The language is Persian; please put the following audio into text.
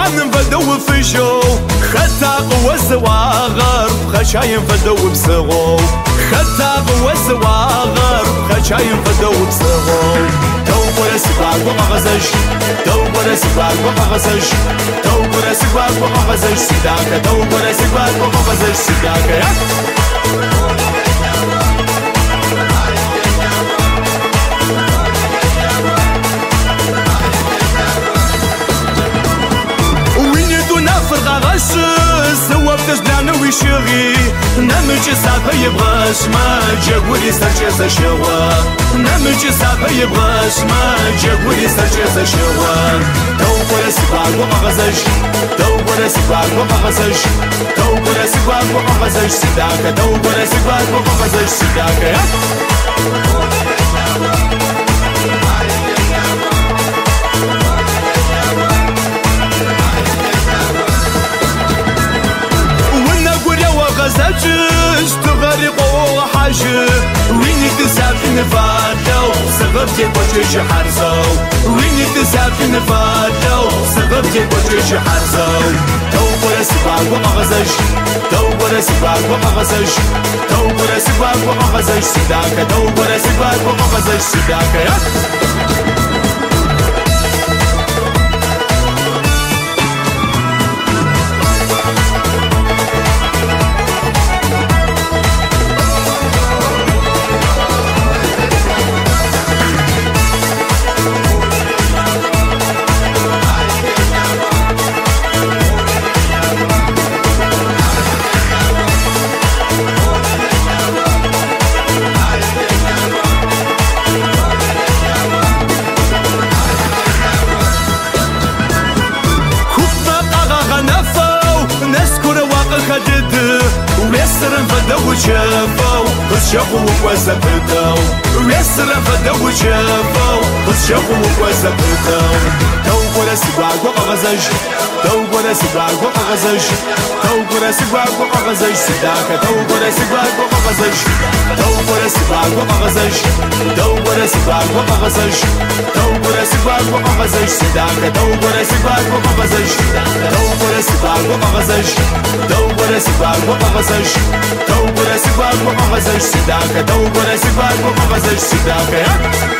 وانم فدو فجو خطاق وزواغر خشايم فدو بصغو خطاق وزواغر خشايم فدو بصغو تو برسباق ومغزش تو برسباق ومغزش تو برسباق ومغزش سداك تو برسباق ومغزش سداك سوا بتجدعنا ويشغي نمج سابا يبغاش ما جاوري سرجز شوا نمج سابا يبغاش ما جاوري سرجز شوا تو برسباق ومغزش تو برسباق ومغزش تو برسباق ومغزش سداك تو برسباق ومغزش سداك غزاجش تغرق وحاجة وينك تسافن فاتو سبب تبوجش حرزو وينك تسافن فاتو سبب تبوجش حرزو تو برسباق ومغزش تو برسباق ومغزش تو برسباق ومغزش سداك تو برسباق ومغزش سداك ويسرن فدو شافو وشافو وزبدو ويسرن فدو شافو وشافو وزبدو تو برسباق ومغزش تو برسباق ومغزش تو برسباق ومغزش سداك تو برسباق ومغزش تو برسباق ومغزش تو برسباق ومغزش تو برسباق ومغزش سداك تو برسباق ومغزش تو برسباق ومغزش تو برسباق ومغزش تو برسباق ومغزش سداك تو برسباق ومغزش سداك